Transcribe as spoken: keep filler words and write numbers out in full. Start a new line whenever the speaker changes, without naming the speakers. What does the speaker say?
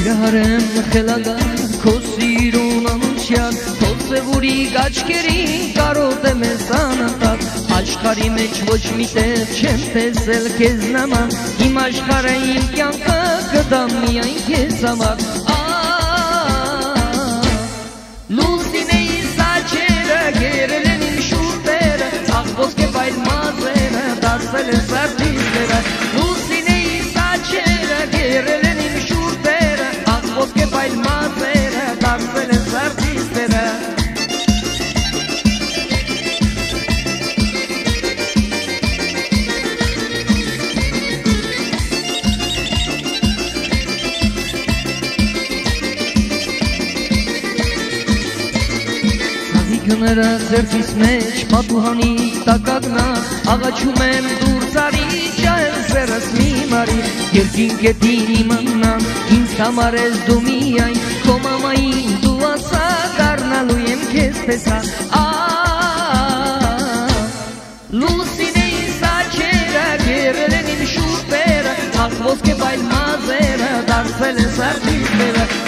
Սիրահարեմ խելագար, քո սիրուն անուչյալ, քո սևուրի գաչկերին կարոտ եմ ես անընդատ, աշխարի մեջ ոչ մի տեղ չեմ տեսել քեզ նման, իմ աշխարհը իմ կյանքը կդամ միայն քեզ համար։ Lusineyis աչերը գերել են իմ շուրտերը, աղ ոսկե բայլ մազերը դարձել են սարդիստերը, Lusineyis աչերը գերել են իմ շուրտերը, աղ ոսկե բայլ մազերը դարձել են սարդիստերը։ Գները ձերքիս մեջ պատուհանի տակագնա, աղաչում եմ դուրս արի, ջահել սերս մի մարի, երկին կետին իմանան, ինձ համար ես դու միայն, քո մամային դու ասա, դառնալու եմ քեզ տեսա, Lusineyis աչերը գերել են իմ շուրտերը, աղ ոսկե բայլ մազերը դարձել են սարդիստերը,